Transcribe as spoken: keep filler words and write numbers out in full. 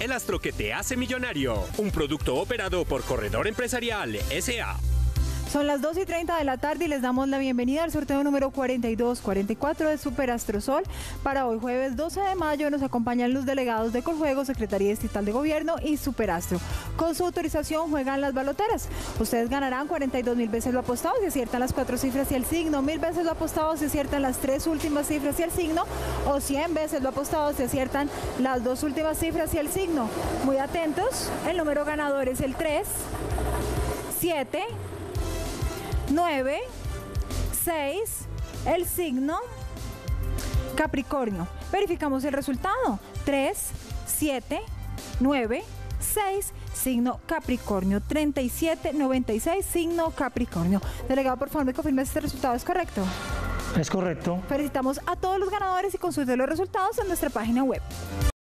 el astro que te hace millonario. Un producto operado por Corredor Empresarial S A Son las dos y treinta de la tarde y les damos la bienvenida al sorteo número cuarenta y dos cuarenta y cuatro de Super Astrosol. Para hoy jueves doce de mayo nos acompañan los delegados de Coljuegos, Secretaría Distrital de Gobierno y Superastro. Con su autorización juegan las baloteras. Ustedes ganarán cuarenta y dos mil veces lo apostado si aciertan las cuatro cifras y el signo, mil veces lo apostado si aciertan las tres últimas cifras y el signo, o cien veces lo apostado si aciertan las dos últimas cifras y el signo. Muy atentos, el número ganador es el tres, siete, nueve, seis, el signo Capricornio. Verificamos el resultado. tres, siete, nueve, seis, signo Capricornio. treinta y siete noventa y seis, signo Capricornio. Delegado, por favor, me confirme si este resultado es correcto. Es correcto. Felicitamos a todos los ganadores y consulte los resultados en nuestra página web.